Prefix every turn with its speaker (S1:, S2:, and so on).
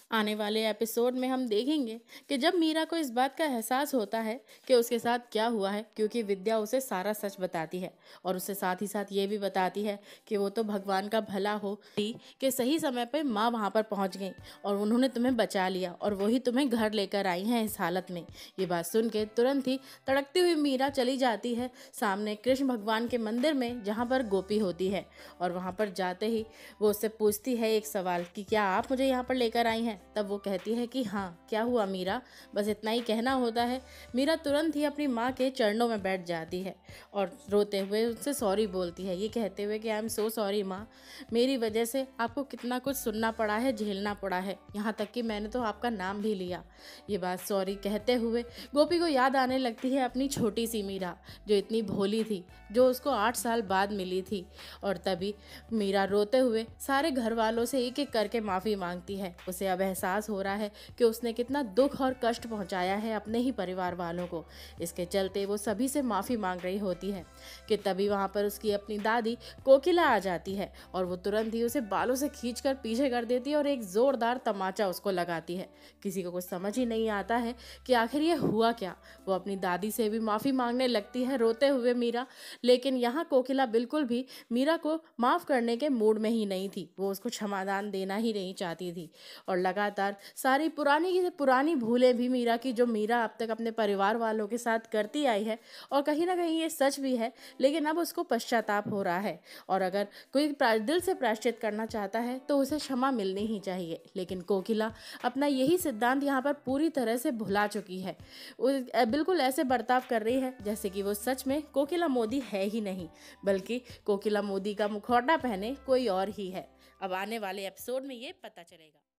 S1: आने वाले एपिसोड में हम देखेंगे कि जब मीरा को इस बात का एहसास होता है कि उसके साथ क्या हुआ है, क्योंकि विद्या उसे सारा सच बताती है और उससे साथ ही साथ ये भी बताती है कि वो तो भगवान का भला हो कि सही समय पर माँ वहाँ पर पहुँच गई और उन्होंने तुम्हें बचा लिया और वही तुम्हें घर लेकर आई हैं इस हालत में। ये बात सुन के तुरंत ही तड़कती हुई मीरा चली जाती है सामने कृष्ण भगवान के मंदिर में, जहाँ पर गोपी होती है। और वहाँ पर जाते ही वो उससे पूछती है एक सवाल कि क्या आप मुझे यहाँ पर लेकर आई हैं। तब वो कहती है कि हाँ, क्या हुआ मीरा, बस इतना ही कहना होता है। मीरा तुरंत ही अपनी माँ के चरणों में बैठ जाती है और रोते हुए उनसे सॉरी बोलती है, ये कहते हुए कि आई एम सो सॉरी माँ, मेरी वजह से आपको कितना कुछ सुनना पड़ा है, झेलना पड़ा है, यहाँ तक कि मैंने तो आपका नाम भी लिया। ये बात सॉरी कहते हुए गोपी को याद आने लगती है अपनी छोटी सी मीरा, जो इतनी भोली थी, जो उसको 8 साल बाद मिली थी। और तभी मीरा रोते हुए सारे घर वालों से एक एक करके माफ़ी मांगती है। उसे अब एहसास हो रहा है कि उसने कितना दुख और कष्ट पहुंचाया है अपने ही परिवार वालों को। इसके चलते वो सभी से माफ़ी मांग रही होती है कि तभी वहाँ पर उसकी अपनी दादी कोकिला आ जाती है और वो तुरंत ही उसे बालों से खींचकर पीछे कर देती है और एक ज़ोरदार तमाचा उसको लगाती है। किसी को कुछ समझ ही नहीं आता है कि आखिर ये हुआ क्या। वो अपनी दादी से भी माफ़ी मांगने लगती है रोते हुए मीरा, लेकिन यहाँ कोकिला बिल्कुल भी मीरा को माफ़ करने के मूड में ही नहीं थी। वो उसको क्षमादान देना ही नहीं चाहती थी और लगातार सारी पुरानी की पुरानी भूलें भी मीरा की, जो मीरा अब तक अपने परिवार वालों के साथ करती आई है, और कहीं ना कहीं ये सच भी है, लेकिन अब उसको पश्चाताप हो रहा है। और अगर कोई दिल से प्रायश्चित करना चाहता है तो उसे क्षमा मिलनी ही चाहिए। लेकिन कोकिला अपना यही सिद्धांत यहाँ पर पूरी तरह से भुला चुकी है। वो बिल्कुल ऐसे बर्ताव कर रही है जैसे कि वो सच में कोकिला मोदी है ही नहीं, बल्कि कोकिला मोदी का मुखौटा पहने कोई और ही है। अब आने वाले एपिसोड में ये पता चलेगा।